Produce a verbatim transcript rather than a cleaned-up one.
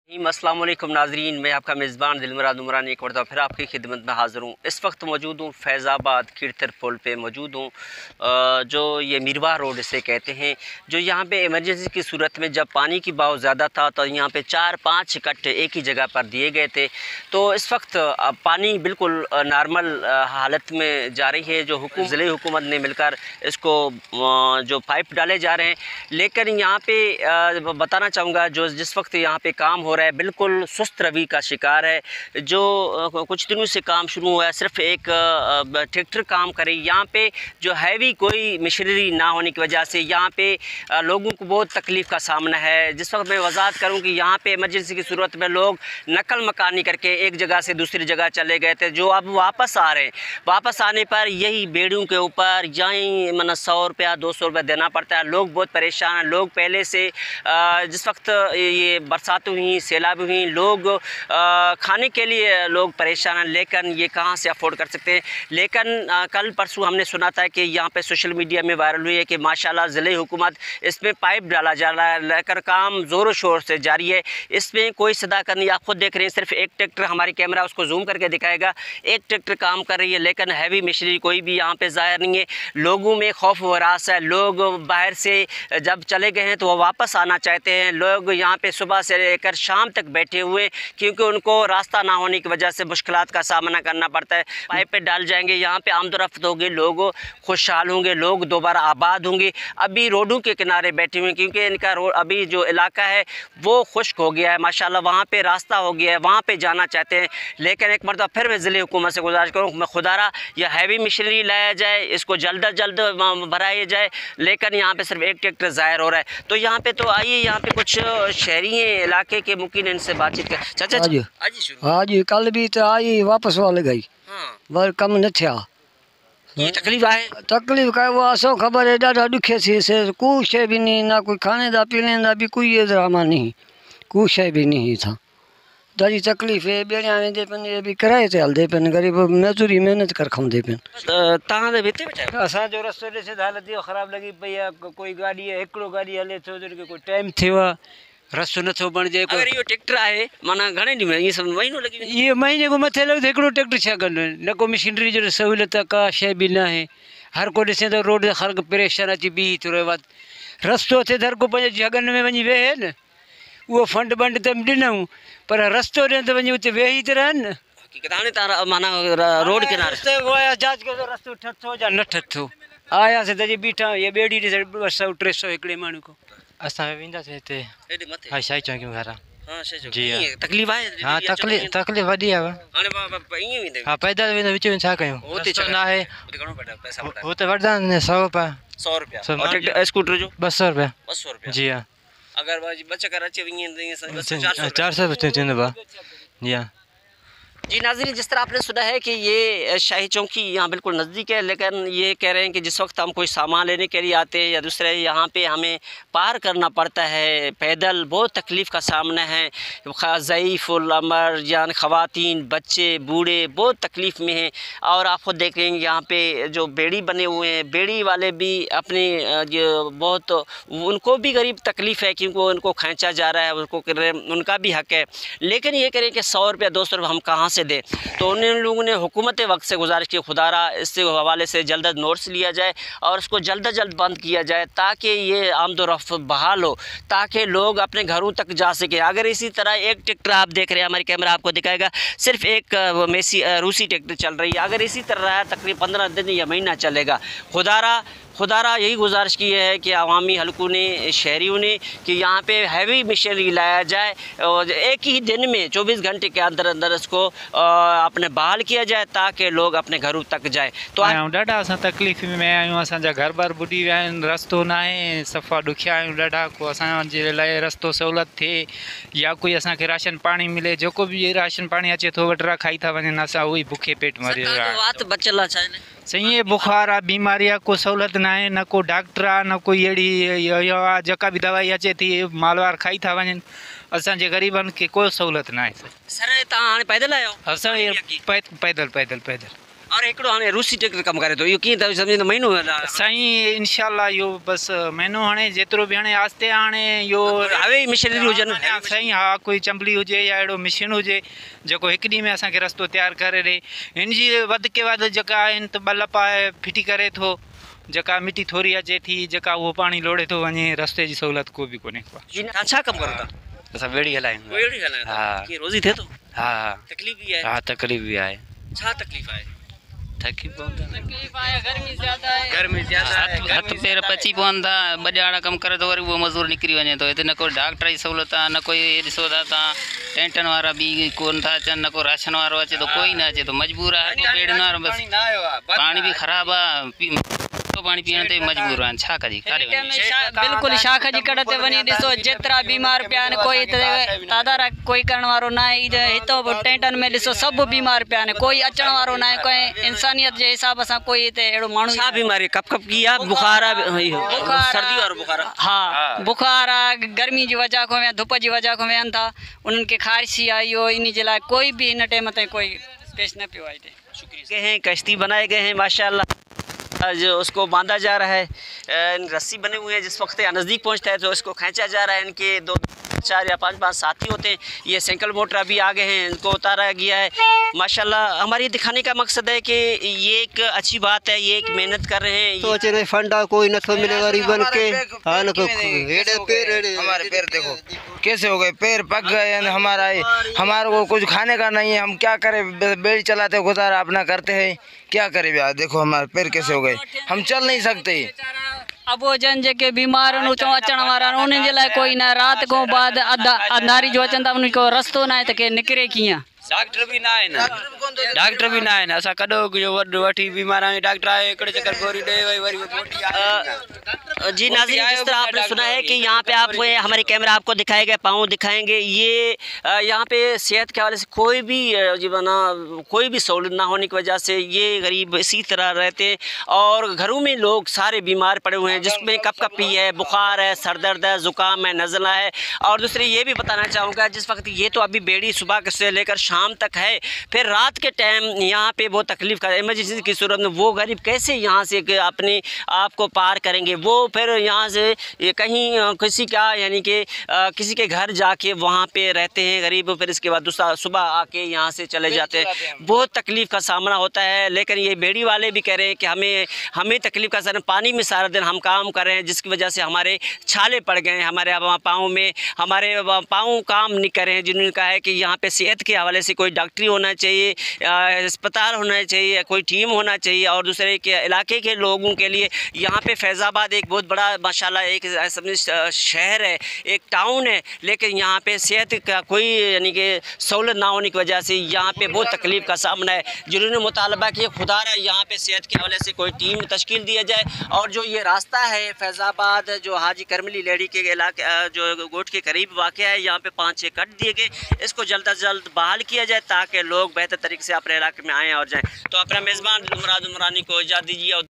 अस्सलाम वालेकुम नाजरीन, मैं आपका मेज़बान दिलमुराद उमरानी एक बार फिर आपकी खिदमत में हाज़िर हूँ। इस वक्त मौजूद हूँ फैज़ाबाद कीरतर पुल पे मौजूद हूँ, जो ये मिरवा रोड इसे कहते हैं। जो यहाँ पे इमरजेंसी की सूरत में जब पानी की बहाव ज़्यादा था तो यहाँ पे चार पाँच कट्टे एक ही जगह पर दिए गए थे। तो इस वक्त पानी बिल्कुल नॉर्मल हालत में जा रही है। जो हुकूम ज़िले हुकूमत ने मिलकर इसको जो पाइप डाले जा रहे हैं, लेकिन यहाँ पे बताना चाहूँगा जो जिस वक्त यहाँ पे काम हो है बिल्कुल सुस्त रवि का शिकार है। जो कुछ दिनों से काम शुरू हुआ है, सिर्फ एक ट्रैक्टर काम करे। यहाँ पे जो हैवी कोई मशीनरी ना होने की वजह से यहाँ पे लोगों को बहुत तकलीफ़ का सामना है। जिस वक्त मैं वजाहत करूँ कि यहाँ पे इमरजेंसी की सूरत में लोग नकल मकानी करके एक जगह से दूसरी जगह चले गए थे, जो अब वापस आ रहे हैं। वापस आने पर यही बेड़ियों के ऊपर यहीं मतलब सौ रुपया दो सौ रुपया देना पड़ता है। लोग बहुत परेशान हैं। लोग पहले से जिस वक्त ये बरसात हुई, सैलाब हुई, लोग आ, खाने के लिए लोग परेशान हैं, लेकिन ये कहाँ से अफोर्ड कर सकते हैं। लेकिन आ, कल परसों हमने सुना था कि यहाँ पे सोशल मीडिया में वायरल हुई है कि माशाल्लाह ज़िले हुकूमत इसमें पाइप डाला जा रहा है, लेकर काम ज़ोर शोर से जारी है। इसमें कोई सदाकत नहीं, आप खुद देख रहे हैं। सिर्फ एक ट्रैक्टर, हमारी कैमरा उसको जूम करके दिखाएगा, एक ट्रैक्टर काम कर रही है, लेकिन हैवी मशीनरी कोई भी यहाँ पे ज़ाहिर नहीं है। लोगों में खौफ व हरास है। लोग बाहर से जब चले गए हैं तो वो वापस आना चाहते हैं। लोग यहाँ पे सुबह से लेकर शाम तक बैठे हुए, क्योंकि उनको रास्ता ना होने की वजह से मुश्किलात का सामना करना पड़ता है। पाइप पे डाल जाएंगे, यहाँ पे आमदोरफ्त होगी, लोग खुशहाल होंगे, लोग दोबारा आबाद होंगे। अभी रोडों के किनारे बैठे हुए, क्योंकि इनका रोड अभी जो इलाका है वो खुश्क हो गया है माशाल्लाह, वहाँ पे रास्ता हो गया है, वहाँ पे जाना चाहते हैं। लेकिन एक मरतबा फिर मैं ज़िले हुकूमत से गुजारिश करूँ, मैं खुदारा यह हैवी मशीनरी लाया जाए, इसको जल्द अज जल्द भराया जाए। लेकिन यहाँ पे सिर्फ एक ट्रैक्टर ज़ाहिर हो रहा है। तो यहाँ पे तो आइए, यहाँ पे कुछ शहरी हैं इलाके के, मुमकिन इनसे बातचीत कर। चाचा आज आज कल भी तो आई वापस वाले गई, वर कम न थिया। ये तकलीफ आहे तकलीफ का वो असो खबर है, ॾाढा ॾुखे थी से कोई शइ भी नहीं, ना कोई खाने दा पीने दा भी कोई ड्रामा नहीं, कोई शइ भी नहीं था। ॾाढी तकलीफ़ है। ॿेड़ियां वेंदे पिन, ये भी किराए ते हलदे पिन, गरीब मजदूरी महिनत कर खाऊंदे पिन। तव्हां त हिते वेठा आहियो? असांजो रस्तो ॾिसे त हालत इहो ख़राबु लॻी पई आहे। कोई गाॾी हिकिड़ो गाॾी हले थो, कोई टाइम थियो आहे, रस्तो नथो बणिजे। अगर इहो ट्रैक्टर आहे माना घणे ॾींहं में ईअं सभु महीनो लॻी वेंदो? ये महीने को मथे लॻे, हिकिड़ो ट्रैक्टर छा कंदो, न को मशीनरी जो सहूलियत का शइ बि न आहे। हर को ॾिसे तो रोड ते ख़ल्क़ परेशान अची बीही थो रहे। रस्तो थिए हर को पंहिंजे जॻहनि में वञी वेहे न, उहो फंड बंड त ॾिनऊं, पर रस्तो ॾियनि त वञी उते वेही त रहनि न। हकीकत हाणे तव्हां माना रोड किनारे जांच कयो रस्तो ठथो या न ठथो। आयासीं त बीठा, ये ॿेड़ी ॾिसे ॿ सौ टे सौ हिकिड़े माण्हू को। असां वेंदासीं हिते हेॾे मथे? हा, शाही चौक में घर। हां, शाही चौक। जी ईअं तकलीफ़ आहे? हाँ, तकलीफ़ तकलीफ़ वॾी आहे। हाणे ईअं वेंदे? हा, पैदल वेंदो, विच में छा कयूं, हुते न आहे। हुते घणो पैसा वठा? हुते वठंदा आहिनि सौ रुपया। सौ रुपया और ट्रैक्टर स्कूटर जो ॿ सौ रुपया। ॿ सौ रुपया? जी हाँ। अगर ॿ चक्कर अचे ईअं चार सौ रुपया थींदो भाउ। जी हाँ जी नाज़रीन, जिस तरह आपने सुना है कि ये शाही चौकी यहाँ बिल्कुल नज़दीक है, लेकिन ये कह रहे हैं कि जिस वक्त हम कोई सामान लेने के लिए आते हैं या दूसरे, यहाँ पे हमें पार करना पड़ता है पैदल, बहुत तकलीफ़ का सामना है। ज़ईफ़ुल अमर यानी ख़वातीन, बच्चे, बूढ़े बहुत तकलीफ़ में हैं। और आप खुद देख रहे हैं यहाँ पे जो बेड़ी बने हुए हैं, बेड़ी वाले भी अपने जो बहुत, उनको भी गरीब तकलीफ़ है, क्योंकि उनको खींचा जा रहा है, उनको उनका भी हक़ है। लेकिन ये करें कि सौ रुपया दो सौ रुपया हम कहाँ से दे। तो उन लोगों ने हुकूमत वक्त से गुजारिश की, खुदारा इससे हवाले से जल्द अज नोट्स लिया जाए और उसको जल्द अज जल्द बंद किया जाए, ताकि ये आमदोरफ्त बहाल हो, ताकि लोग अपने घरों तक जा सके। अगर इसी तरह एक ट्रैक्टर आप देख रहे हैं, हमारी कैमरा आपको दिखाएगा, सिर्फ एक मेसी रूसी ट्रैक्टर चल रही है। अगर इसी तरह तकरीबन पंद्रह दिन या महीना चलेगा। खुदारा खुदारा यही गुजारिश की है कि अवामी हलकों ने, शहरियों ने, कि यहाँ पे हैवी मशीनरी लाया जाए और एक ही दिन में चौबीस घंटे के अंदर अंदर इसको अपने बहाल किया जाए, ताकि लोग अपने घरों तक जाए। तो ॾाढा असां तकलीफ़ में आहियूं, असांजा घर बार बुॾी विया आहिनि, रस्तो न आहे, सफ़ा ॾुखिया आहियूं ॾाढा। को असांजे लाइ रस्तो सहूलियत थिए या कोई असांखे राशन पाणी मिले, जेको बि राशन पाणी अचे थो वटरा खाई था वञनि, असां उहो ई बुखे पेट मरी रहिया आहियूं। सही बुखार आहे, बीमारी आहे, को सहूलियत न आहे, न को डॉक्टर आहे, न कोई अहिड़ी आहे जेका बि दवाई अचे थी मालवार खाई था वञनि। असांजे ग़रीबनि खे कोई सहूलियत न आहे। सर तव्हां हाणे पैदल आहियो? असां पैदल पैदल पैदल और हिकिड़ो हाणे रूसी टिकट कमु करे थो इहो कीअं त सम्झो त महीनो साईं इंशाल्लाह इहो बसि महीनो हाणे जेतिरो बि हाणे आस्ते हाणे इहो हवे मशीनरी हुजनि साईं हा कोई चंबली हुजे या अहिड़ो मशीन हुजे जेको हिकु ॾींहं में असांखे रस्तो तयारु करे ॾे हिन जी वधि के वधि जेका आहिनि त ॿ लपा फिटी करे थो जेका मिटी थोरी अचे थी जेका उहो पाणी लोड़े थो वञे रस्ते जी सहूलियत को बि कोन्हे को तव्हां छा कमु करो था असां ॿेड़ी हलायूं हा रोज़ी थिए थो हा तकलीफ़ बि आहे हा तकलीफ़ बि आहे छा तकलीफ़ आहे थकी पवंदा गर्मी ज़्यादा आहे हथ पेर पची पवनि था ॿ ॼाणा कमु करे थो वरी उहो मज़दूर निकिरी वञे थो हिते न कोई डॉक्टर जी सहूलियत आहे न कोई ॾिसो था तव्हां टेंटन वारा बि कोन था अचनि न को राशन वारो अचे थो कोई न अचे थो मजबूर आहे ॿेड़ियुनि वारो बसि पाणी बि ख़राबु आहे पाणी पीअण ते मजबूर आहिनि छा कजे बिल्कुलु शाख जी कड़ ते वञी ॾिसो जेतिरा बीमार पिया आहिनि कोई तादार कोई करण वारो न आहे हितो बि टेंटन में ॾिसो सभु बीमार पिया आहिनि कोई अचण वारो न आहे कोई इंसानियत जे हिसाब सां कोई हिते अहिड़ो माण्हू छा बीमारी कप कप की आहे बुखार आहे सर्दी वारो बुखार हा बुखार आहे गर्मी जी वजह खां विया धुप जी वजह खां विहनि था उन्हनि खे ख़ारिशी आहे इहो इन जे लाइ कोई बि हिन टाइम ते कोई पेश न पियो आहे हिते हैं कश्ती बनाए गए हैं माशाल्लाह जो उसको बांधा जा रहा है रस्सी बने हुए हैं जिस वक्त नज़दीक पहुंचता है तो इसको खींचा जा रहा है इनके दो चार या पांच पांच साथी होते हैं ये साइकिल मोटर अभी आ गए हैं इनको उतारा गया है माशाल्लाह हमारी दिखाने का मकसद है कि ये एक अच्छी बात है ये एक मेहनत कर रहे हैं सोच रहे फंडा कोई न तो मिले गरीबन के हाल को पैर हमारे पैर देखो कैसे हो गए पैर पक गए हमारा हमारे को कुछ खाने का नहीं है हम क्या करें बेड़ी चलाते गुजारा अपना करते हैं क्या करें यार देखो हमारे पैर कैसे हो गए हम चल नहीं सकते अबो जन जेके बीमार आहिनि उतां अचण वारा आहिनि उन्हनि जे लाइ कोई न राति खां बाद अधा अंधारी जो अचनि था उन्हनि को रस्तो न आहे त के निकिरे कीअं डॉक्टर भी ना आहिनि डॉक्टर भी ना आहिनि असां कॾो वॾो वठी बीमार आहियूं डॉक्टर आए हिकिड़े चक्कर गोरी ॾे वरी वरी जी नाज़रीन जिस तरह आपने सुना है कि यहाँ पे आप हमारे कैमरा आपको दिखाएगा पाँव दिखाएंगे ये यहाँ पे सेहत के हवाले से कोई भी जी बना कोई भी सहूलत ना होने की वजह से ये गरीब इसी तरह रहते हैं और घरों में लोग सारे बीमार पड़े हुए हैं जिसमें कप कपी है बुखार है सर दर्द है ज़ुकाम है नज़ला है और दूसरे ये भी बताना चाहूँगा जिस वक्त ये तो अभी बेड़ी सुबह से लेकर शाम तक है फिर रात के टाइम यहाँ पे बहुत तकलीफ़ का इमरजेंसी की सूरत में वो गरीब कैसे यहाँ से अपने आप को पार करेंगे वो फिर यहाँ से कहीं किसी का यानी कि किसी के घर जाके वहाँ पे रहते हैं गरीब फिर इसके बाद दूसरा सुबह आके यहाँ से चले जाते हैं बहुत तकलीफ़ का सामना होता है लेकिन ये बेड़ी वाले भी कह रहे हैं कि हमें हमें तकलीफ़ का सामना पानी में सारा दिन हम काम कर रहे हैं जिसकी वजह से हमारे छाले पड़ गए हैं हमारे पाँव में हमारे पाँव काम नहीं कर रहे हैं जिन्होंने कहा है कि यहाँ पे सेहत के हवाले से कोई डॉक्टरी होना चाहिए अस्पताल होना चाहिए कोई टीम होना चाहिए और दूसरे के इलाके के लोगों के लिए यहाँ पे फैज़ाबाद एक बहुत बड़ा माशाल्लाह एक शहर है एक टाउन है लेकिन यहाँ पे सेहत का कोई यानी कि सहूलत ना होने की वजह से यहाँ पे बहुत तकलीफ़ का सामना है जिन्होंने मुतालबा किया खुदा रहा यहाँ पे सेहत के हवाले से कोई टीम तश्कील दिया जाए और जो ये रास्ता है फैज़ाबाद जो हाजी करमली लेडी के इलाके जो गोट के करीब वाक़ है यहाँ पे पाँच छः कट दिए गए इसको जल्द अज जल्द बहाल किया जाए ताकि लोग बेहतर तरीके से अपने इलाके में आएँ और जाएँ तो अपना मेज़बान मुराद उमरानी को इजाज़त दीजिए।